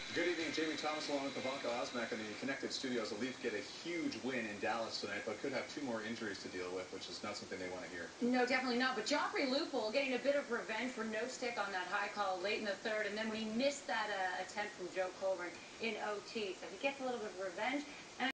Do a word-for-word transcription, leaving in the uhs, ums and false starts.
Good evening, Jamie Thomas along with Evanka, Osmak in the Connected Studios. The Leafs get a huge win in Dallas tonight, but could have two more injuries to deal with, which is not something they want to hear. No, definitely not. But Joffrey Lupul getting a bit of revenge for no stick on that high call late in the third, and then when he missed that uh, attempt from Joe Colburn in O T. So he gets a little bit of revenge. And